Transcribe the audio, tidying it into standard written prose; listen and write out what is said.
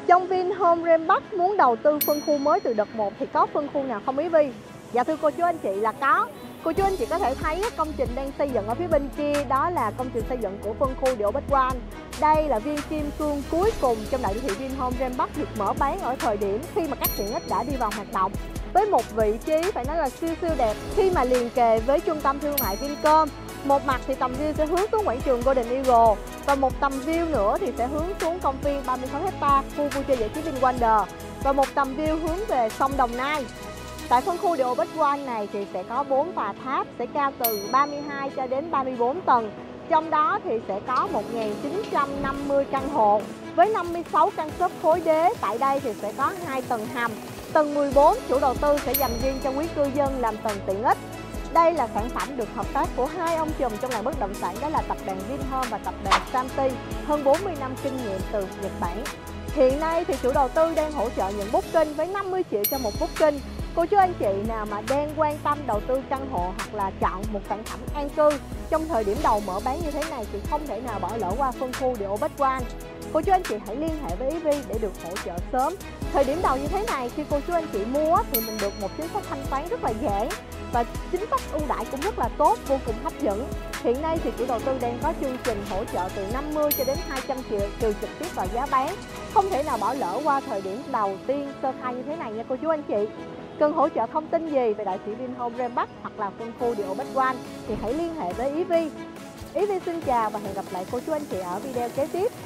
Trong Vinhome Rainpark muốn đầu tư phân khu mới từ đợt 1 thì có phân khu nào không Ý Vi? Dạ thưa cô chú anh chị là có. Cô chú anh chị có thể thấy công trình đang xây dựng ở phía bên kia, đó là công trình xây dựng của phân khu The Bách One. Đây là viên kim cương cuối cùng trong đại đô thị Vinhome Rainpark được mở bán ở thời điểm khi mà các tiện ích đã đi vào hoạt động. Với một vị trí phải nói là siêu đẹp khi mà liền kề với trung tâm thương mại Vincom. Một mặt thì tầm view sẽ hướng xuống quảng trường Golden Eagle và một tầm view nữa thì sẽ hướng xuống công viên 36 ha khu vui chơi giải trí VinWonder và một tầm view hướng về sông Đồng Nai. Tại phân khu The Bách One này thì sẽ có 4 tòa tháp sẽ cao từ 32 cho đến 34 tầng. Trong đó thì sẽ có 1.950 căn hộ với 56 căn shop khối đế. Tại đây thì sẽ có 2 tầng hầm. Tầng 14 chủ đầu tư sẽ dành riêng cho quý cư dân làm tầng tiện ích. Đây là sản phẩm được hợp tác của hai ông trùm trong làng bất động sản, đó là tập đoàn Vinhome và tập đoàn Samty, hơn 40 năm kinh nghiệm từ Nhật Bản. Hiện nay thì chủ đầu tư đang hỗ trợ nhận booking với 50 triệu cho một booking. Cô chú anh chị nào mà đang quan tâm đầu tư căn hộ hoặc là chọn một sản phẩm an cư trong thời điểm đầu mở bán như thế này thì không thể nào bỏ lỡ qua phân khu The Bách One. Cô chú anh chị hãy liên hệ với EV để được hỗ trợ sớm. Thời điểm đầu như thế này khi cô chú anh chị mua thì mình được một chính sách thanh toán rất là dễ và chính sách ưu đãi cũng rất là tốt, vô cùng hấp dẫn. Hiện nay thì chủ đầu tư đang có chương trình hỗ trợ từ 50 cho đến 200 triệu trừ trực tiếp vào giá bán. Không thể nào bỏ lỡ qua thời điểm đầu tiên sơ khai như thế này nha cô chú anh chị. Cần hỗ trợ thông tin gì về đại thị Vinhome Rainpark hoặc là phân khu The Bách One thì hãy liên hệ với EV. EV xin chào và hẹn gặp lại cô chú anh chị ở video kế tiếp.